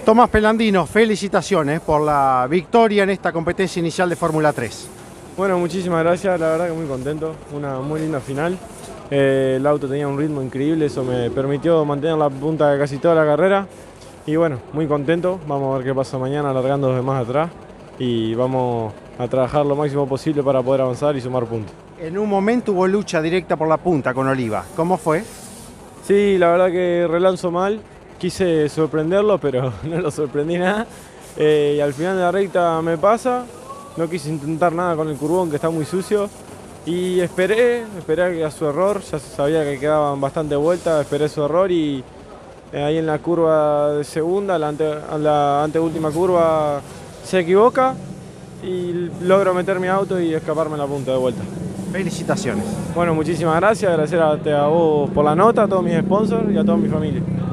Tomás Pelandino, felicitaciones por la victoria en esta competencia inicial de Fórmula 3. Bueno, muchísimas gracias, la verdad que muy contento, una muy linda final. El auto tenía un ritmo increíble, eso me permitió mantener la punta de casi toda la carrera. Y bueno, muy contento, vamos a ver qué pasa mañana largando los demás atrás y vamos a trabajar lo máximo posible para poder avanzar y sumar puntos. En un momento hubo lucha directa por la punta con Oliva, ¿cómo fue? Sí, la verdad que relanzo mal, quise sorprenderlo pero no lo sorprendí nada. Y al final de la recta me pasa, no quise intentar nada con el curbón que está muy sucio. Y esperé a su error, ya sabía que quedaban bastante vueltas, esperé su error y ahí en la curva de segunda, la anteúltima curva, se equivoca y logro meter mi auto y escaparme en la punta de vuelta. Felicitaciones. Bueno, muchísimas gracias, agradecer a vos por la nota, a todos mis sponsors y a toda mi familia.